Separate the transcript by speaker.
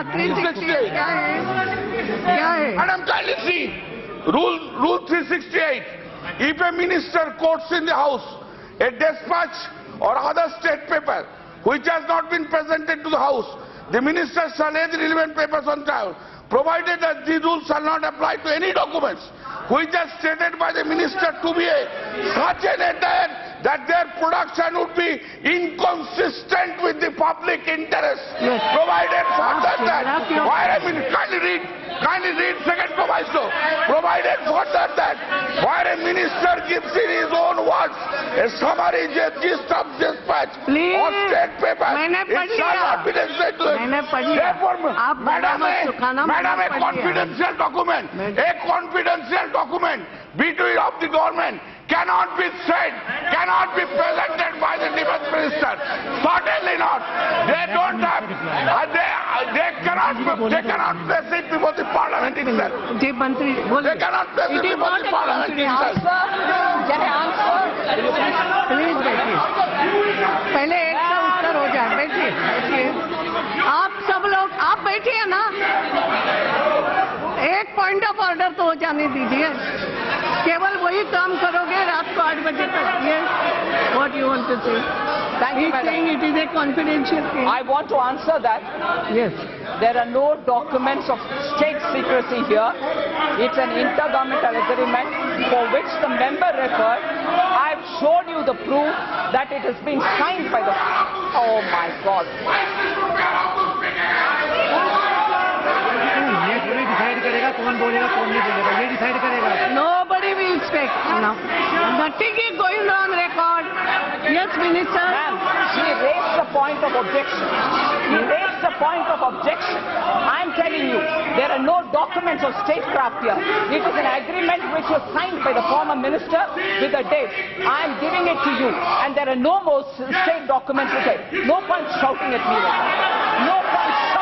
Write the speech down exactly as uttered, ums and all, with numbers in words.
Speaker 1: three sixty-eight. Madam, kindly see. Rule, rule three sixty-eight. If a minister quotes in the House a dispatch or other state paper which has not been presented to the House, the minister shall lay the relevant papers on trial, provided that these rules shall not apply to any documents which are stated by the minister to be a, such an entire that their production would be inconsistent with the public interest, yes. Provided further that, why I mean, kindly read, kindly read second proviso, provided further that, why a minister gives in his own words a summary gist of dispatch or state paper, it shall not be necessary to it. Therefore, madam, madam, a confidential document, a confidential document between of the government cannot be said, cannot be presented by the defense minister. Certainly not. They don't have, uh, they, uh, they cannot, they cannot place it before the parliament itself. They cannot place it before the parliament itself.
Speaker 2: Please बैठिए, पहले एक का उत्तर हो जाए. बैठिए, बैठिए. आप सब लोग, आप बैठिए ना. एक पॉइंट ऑफ ऑर्डर तो हो जाने दीजिए. केवल वही काम करोगे रात को आठ बजे तक. Yes, what you want to say?
Speaker 3: Thank you, madam.
Speaker 2: Saying it is a confidential thing.
Speaker 3: I want to answer that.
Speaker 2: Yes.
Speaker 3: There are no documents of state secrecy here. It's an intergovernmental agreement for which the member referred. I've shown you the proof that it has been signed by the... Oh my God.
Speaker 2: Nobody will speak now. Nothing is going on record. Yes, Minister.
Speaker 3: Ma'am, she raised the point of objection. She raised the point of objection. I'm telling you, there are no documents of statecraft here. It is an agreement which was signed by the former minister with a date. I'm giving it to you, and there are no more state documents with it. No point shouting at me. No point shouting.